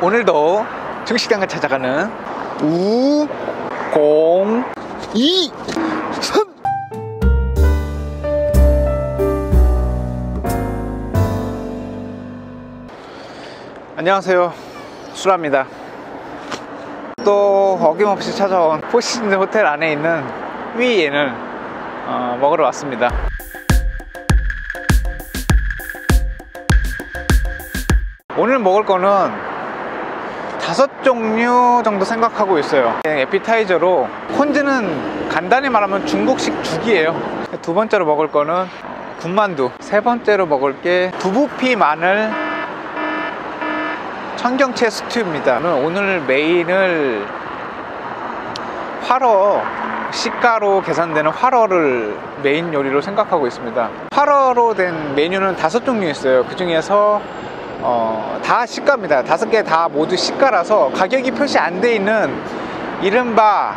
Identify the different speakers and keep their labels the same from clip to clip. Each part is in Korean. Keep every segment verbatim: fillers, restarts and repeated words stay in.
Speaker 1: 오늘도 중식당을 찾아가는 우공이선. 안녕하세요, 수라입니다. 또 어김없이 찾아온 포시즌 호텔 안에 있는 위엔을 어, 먹으러 왔습니다. 오늘 먹을 거는 다섯 종류 정도 생각하고 있어요. 에피타이저로 콘즈는 간단히 말하면 중국식 죽이에요. 두 번째로 먹을 거는 군만두, 세 번째로 먹을 게 두부피 마늘 청경채 스튜입니다. 오늘 메인을 활어, 시가로 계산되는 활어를 메인 요리로 생각하고 있습니다. 활어로 된 메뉴는 다섯 종류 있어요. 그 중에서 어, 다 시가입니다. 다섯 개 다 모두 시가라서 가격이 표시 안 돼 있는 이른바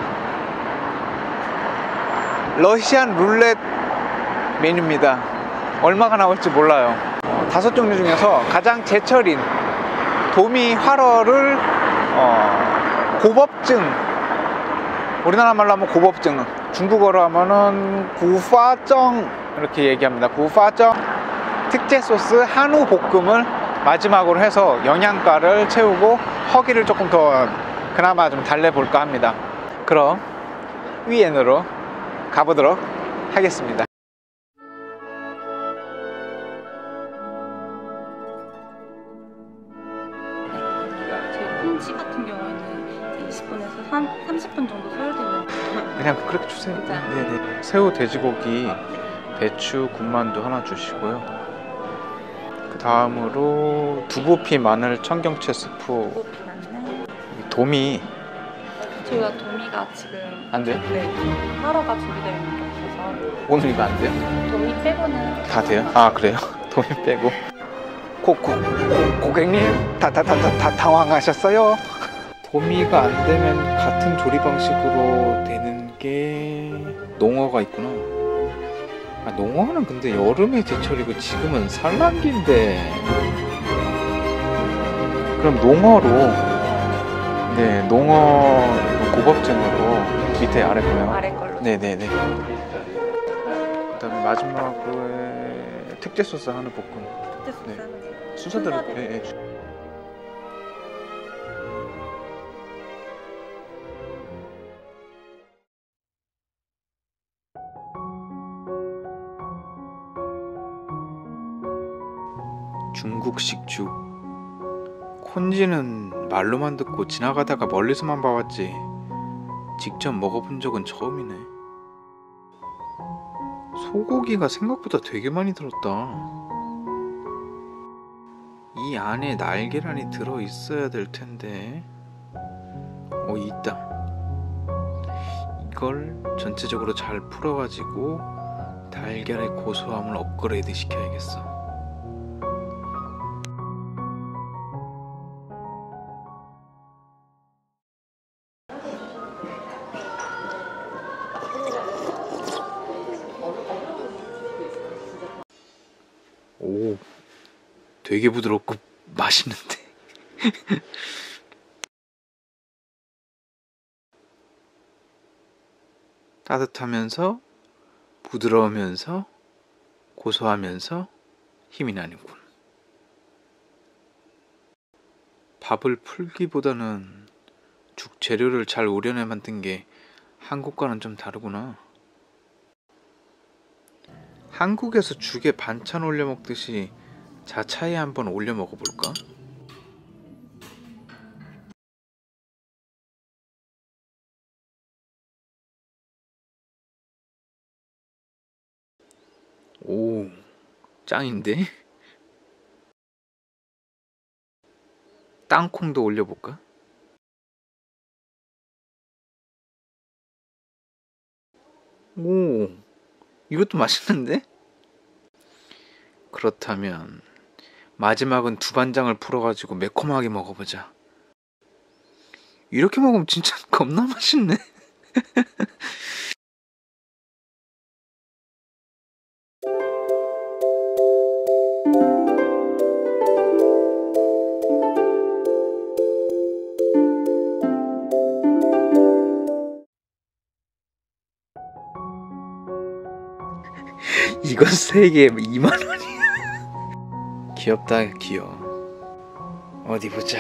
Speaker 1: 러시안 룰렛 메뉴입니다. 얼마가 나올지 몰라요. 어, 다섯 종류 중에서 가장 제철인 도미 활어를 어, 고법증, 우리나라 말로 하면 고법증, 중국어로 하면은 구파정 이렇게 얘기합니다. 구파정 특제 소스 한우 볶음을 마지막으로 해서 영양가를 채우고 허기를 조금 더 그나마 좀 달래볼까 합니다. 그럼 위엔으로 가보도록 하겠습니다.
Speaker 2: 저희 콘치 같은 경우에는 이십 분에서 삼십 분 정도 소요되는.
Speaker 1: 그냥 그렇게 주세요. 네네. 새우, 돼지고기, 배추, 군만두 하나 주시고요. 그 다음으로 두부피 마늘 청경채 스프.
Speaker 2: 두부피 마늘.
Speaker 1: 도미.
Speaker 2: 저희가 도미가 지금
Speaker 1: 안 돼요?
Speaker 2: 네. 하러가 준비되어 있는 게 없어서.
Speaker 1: 오늘 이거 안 돼요?
Speaker 2: 도미 빼고는
Speaker 1: 다 돼요? 아 그래요? 도미 빼고. 고고 고객님 다 다 다 다 다 당황하셨어요? 도미가 안 되면 같은 조리 방식으로 되는 게 농어가 있구나. 아, 농어는 근데 여름에 제철이고 지금은 산란기인데. 그럼 농어로, 네, 농어 고법증으로 밑에 아래 거요.
Speaker 2: 아래 걸로.
Speaker 1: 네네네. 그다음에 마지막으로 특제 소스 한우 볶음.
Speaker 2: 특제 소스
Speaker 1: 네.
Speaker 2: 하나.
Speaker 1: 순서대로.
Speaker 2: 순서대로.
Speaker 1: 네, 네. 중국식 죽. 콘지는 말로만 듣고 지나가다가 멀리서만 봐왔지 직접 먹어본 적은 처음이네. 소고기가 생각보다 되게 많이 들었다. 이 안에 날계란이 들어있어야 될 텐데. 어, 있다. 이걸 전체적으로 잘 풀어가지고 달걀의 고소함을 업그레이드 시켜야겠어. 오, 되게 부드럽고 맛있는데. 따뜻하면서 부드러우면서 고소하면서 힘이 나는군. 밥을 풀기보다는 죽 재료를 잘 우려내 만든 게 한국과는 좀 다르구나. 한국에서 죽에 반찬 올려 먹듯이 자차에 한번 올려 먹어볼까? 오, 짱인데? 땅콩도 올려볼까? 오, 이것도 맛있는데? 그렇다면 마지막은 두반장을 풀어가지고 매콤하게 먹어보자. 이렇게 먹으면 진짜 겁나 맛있네. 이거 세 개 이만 원이야. 귀엽다 귀여워. 어디 보자.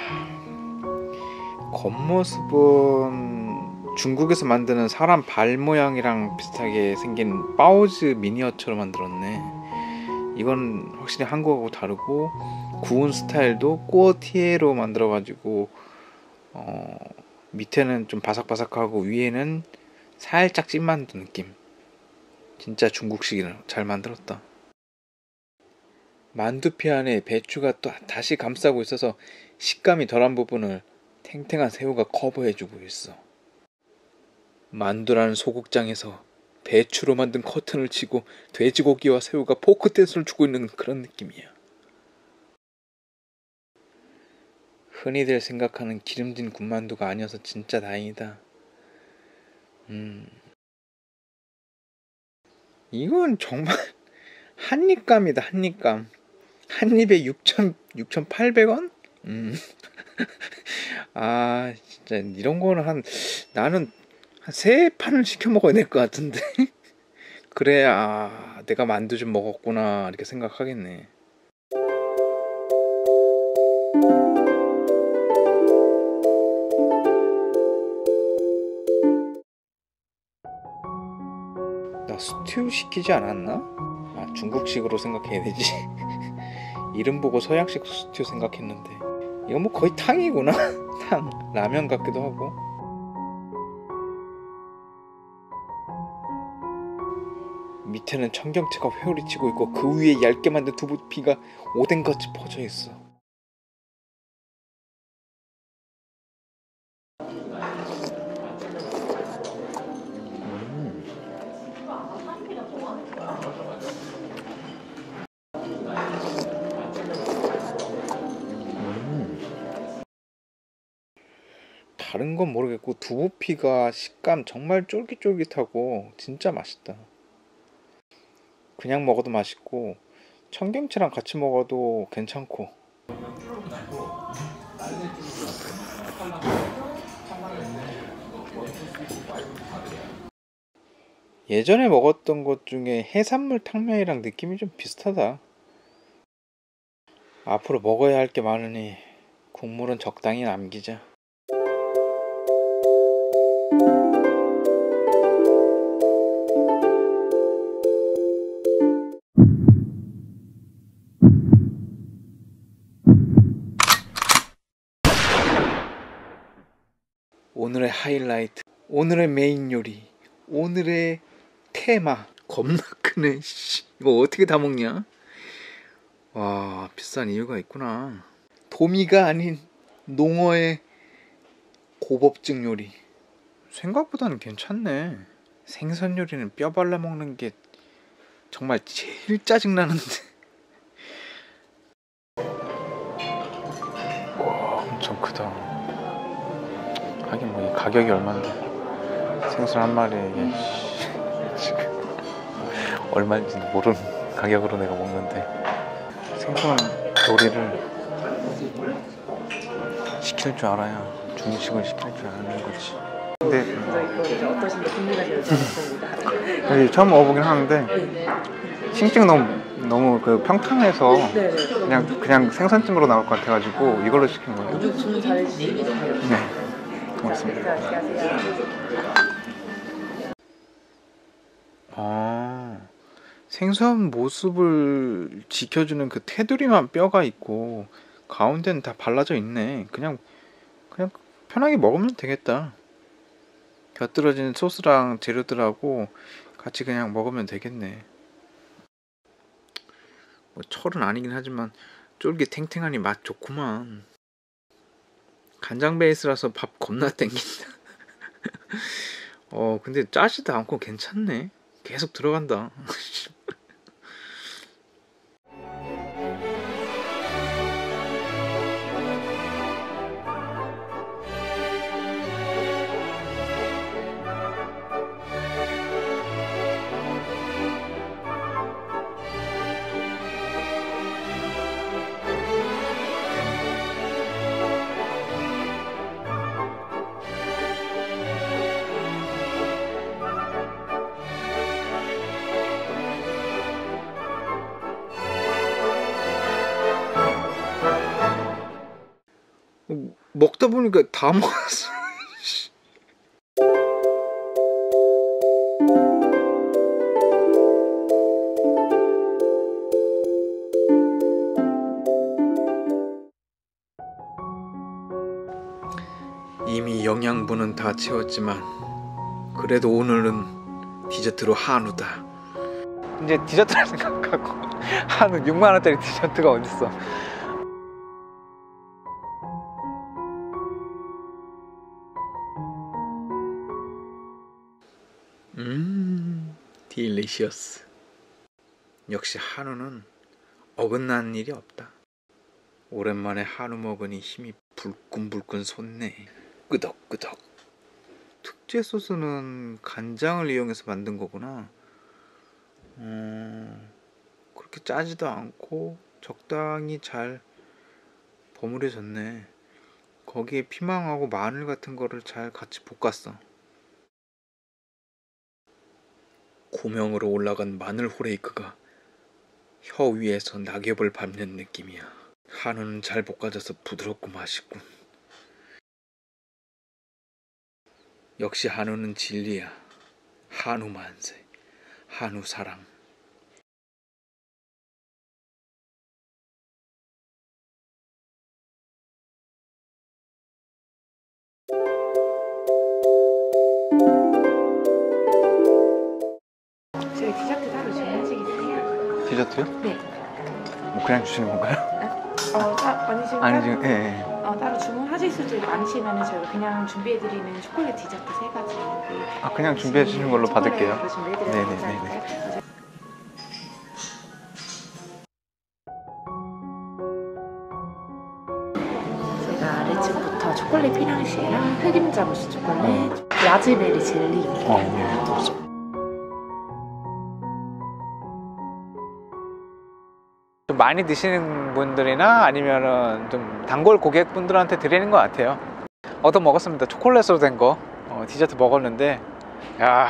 Speaker 1: 겉모습은 중국에서 만드는 사람 발 모양이랑 비슷하게 생긴 바오즈 미니어처로 만들었네. 이건 확실히 한국하고 다르고 구운 스타일도 꾸어티에로 만들어가지고 어, 밑에는 좀 바삭바삭하고 위에는 살짝 찐만두 느낌. 진짜 중국식이라 잘 만들었다. 만두피 안에 배추가 또 다시 감싸고 있어서 식감이 덜한 부분을 탱탱한 새우가 커버해주고 있어. 만두라는 소극장에서 배추로 만든 커튼을 치고 돼지고기와 새우가 포크 댄스를 추고 있는 그런 느낌이야. 흔히들 생각하는 기름진 군만두가 아니어서 진짜 다행이다. 음, 이건 정말 한입감이다. 한입감. 한입에 육천팔백 원? 음. 아 진짜 이런 거는 한 나는 한 세 판을 시켜 먹어야 될 것 같은데. 그래야 아, 내가 만두 좀 먹었구나 이렇게 생각하겠네. 나 스튜 시키지 않았나? 아 중국식으로 생각해야 되지. 이름 보고 서양식 스튜 생각했는데 이거 뭐 거의 탕이구나. 탕 라면 같기도 하고. 밑에는 청경채가 회오리치고 있고 그 위에 얇게 만든 두부피가 오뎅같이 퍼져 있어. 음. 음. 다른 건 모르겠고 두부피가 식감 정말 쫄깃쫄깃하고 진짜 맛있다. 그냥 먹어도 맛있고 청경채랑 같이 먹어도 괜찮고. 예전에 먹었던 것 중에 해산물 탕면이랑 느낌이 좀 비슷하다. 앞으로 먹어야 할 게 많으니 국물은 적당히 남기자. 오늘의 하이라이트, 오늘의 메인 요리, 오늘의 테마. 겁나 크네. 이거 어떻게 다 먹냐? 와, 비싼 이유가 있구나. 도미가 아닌 농어의 고법증 요리. 생각보다는 괜찮네. 생선 요리는 뼈 발라 먹는 게 정말 제일 짜증나는데. 와, 엄청 크다. 하긴 뭐 이 가격이 얼만데 생선 한 마리에 지금 얼마인지 모르는 가격으로 내가 먹는데 생선 요리를 시킬 줄 알아야 중식을 시킬 줄 아는 거지. 근데 여기 처음 먹어보긴 하는데 싱싱 너무 너무 그 평탄해서 그냥 그냥 생선찜으로 나올 것 같아가지고 이걸로 시킨 거예요.
Speaker 2: 주문 잘해주시면
Speaker 1: 네. 고맙습니다. 아, 생선 모습을 지켜주는 그 테두리만 뼈가 있고 가운데는 다 발라져 있네. 그냥 그냥 편하게 먹으면 되겠다. 곁들여진 소스랑 재료들하고 같이 그냥 먹으면 되겠네. 뭐 철은 아니긴 하지만 쫄깃 탱탱하니 맛 좋구만. 간장 베이스라서 밥 겁나 땡긴다. 어 근데 짜지도 않고 괜찮네. 계속 들어간다. 먹다 보니까 다 먹었어. 이미 영양분은 다 채웠지만 그래도 오늘은 디저트로 한우다. 이제 디저트라 생각하고 한우 육만 원짜리 디저트가 어딨어. 음, 딜리셔스. 역시 한우는 어긋나는 일이 없다. 오랜만에 한우 먹으니 힘이 불끈불끈 솟네. 끄덕끄덕. 특제 소스는 간장을 이용해서 만든 거구나. 음, 그렇게 짜지도 않고 적당히 잘 버무려졌네. 거기에 피망하고 마늘 같은 거를 잘 같이 볶았어. 고명으로 올라간 마늘 호레이크가 혀 위에서 낙엽을 밟는 느낌이야. 한우는 잘 볶아져서 부드럽고 맛있군. 역시 한우는 진리야. 한우 만세, 한우 사랑.
Speaker 3: 저희 디저트 따로 주문하시겠어요?
Speaker 1: 디저트요?
Speaker 3: 네.
Speaker 1: 뭐 그냥 주시는 건가요?
Speaker 3: 어, 따, 아니시면
Speaker 1: 아니
Speaker 3: 따로,
Speaker 1: 지금 예, 예.
Speaker 3: 어, 따로 주문하실 수도 많으시면 저희가 그냥 준비해드리는 초콜릿 디저트 세 가지.
Speaker 1: 아 그냥 준비해 주시는 걸로 받을게요.
Speaker 3: 네네네. 제가 아래층부터 초콜릿 피낭시랑 흑임 자무시 초콜릿, 라즈베리 젤리입니다.
Speaker 1: 어, 예. 좀 많이 드시는 분들이나 아니면은 좀 단골 고객분들한테 드리는 것 같아요. 얻어 먹었습니다. 초콜릿으로 된 거 어, 디저트 먹었는데 야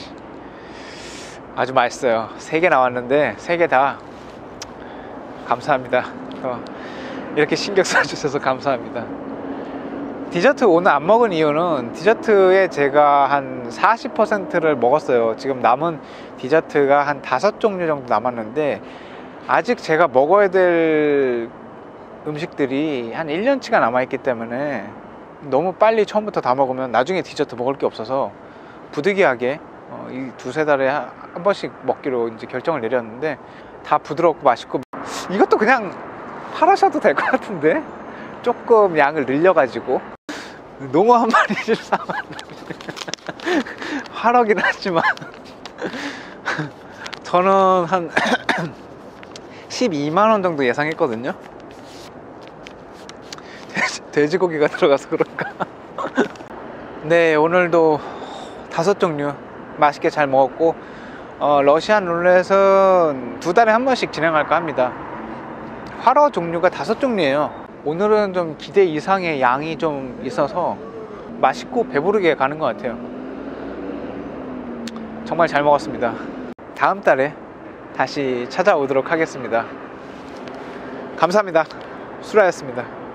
Speaker 1: 아주 맛있어요. 세 개 나왔는데 세 개 다 감사합니다. 어, 이렇게 신경 써주셔서 감사합니다. 디저트 오늘 안 먹은 이유는 디저트에 제가 한 사십 퍼센트를 먹었어요. 지금 남은 디저트가 한 다섯 종류 정도 남았는데 아직 제가 먹어야 될 음식들이 한 일 년치가 남아있기 때문에 너무 빨리 처음부터 다 먹으면 나중에 디저트 먹을 게 없어서 부득이하게 어, 이 두세 달에 한, 한 번씩 먹기로 이제 결정을 내렸는데 다 부드럽고 맛있고 이것도 그냥 팔으셔도 될 것 같은데 조금 양을 늘려가지고 농어 한 마리 사면 화력이긴 하지만 저는 한 십이만 원 정도 예상했거든요. 돼지, 돼지고기가 들어가서 그런가. 네, 오늘도 다섯 종류 맛있게 잘 먹었고 어, 러시안 룰렛은 두 달에 한 번씩 진행할까 합니다. 활어 종류가 다섯 종류예요. 오늘은 좀 기대 이상의 양이 좀 있어서 맛있고 배부르게 가는 것 같아요. 정말 잘 먹었습니다. 다음 달에 다시 찾아오도록 하겠습니다. 감사합니다. 수라였습니다.